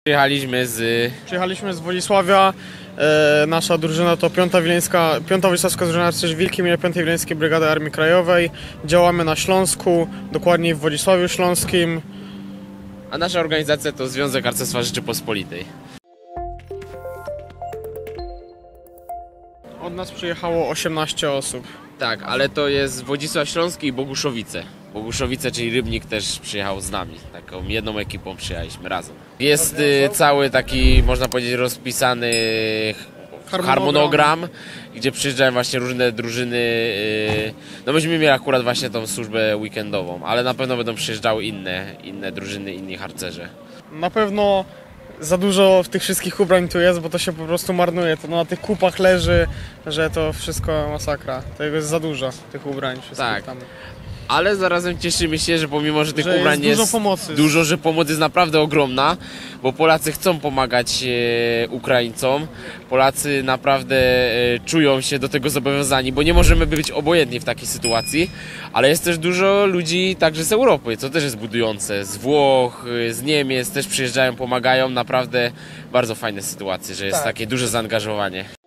Przyjechaliśmy z Wodzisławia. Nasza drużyna to piąta Wodzisławska drużyna harcerzy Wilki, 5. Wileńskiej Brygady Armii Krajowej. Działamy na Śląsku, dokładniej w Wodzisławiu Śląskim. A nasza organizacja to Związek Harcerstwa Rzeczypospolitej. Od nas przyjechało 18 osób. Tak, ale to jest Wodzisław Śląski i Boguszowice. Boguszowice, czyli Rybnik, też przyjechał z nami. Taką jedną ekipą przyjechaliśmy razem. Jest cały taki, można powiedzieć, rozpisany harmonogram, gdzie przyjeżdżają właśnie różne drużyny. No myśmy mieli akurat właśnie tą służbę weekendową, ale na pewno będą przyjeżdżały inne drużyny, inni harcerze. Na pewno za dużo tych wszystkich ubrań tu jest, bo to się po prostu marnuje. To na tych kupach leży, że to wszystko masakra. Tego jest za dużo, tych ubrań wszystkich Tak. tam. Ale zarazem cieszymy się, że pomimo, że tych Że ubrań jest dużo pomocy. dużo, że pomoc jest naprawdę ogromna, bo Polacy chcą pomagać Ukraińcom. Polacy naprawdę czują się do tego zobowiązani, bo nie możemy być obojętni w takiej sytuacji, ale jest też dużo ludzi także z Europy, co też jest budujące. Z Włoch, z Niemiec też przyjeżdżają, pomagają. Naprawdę bardzo fajne sytuacje, że jest takie duże zaangażowanie.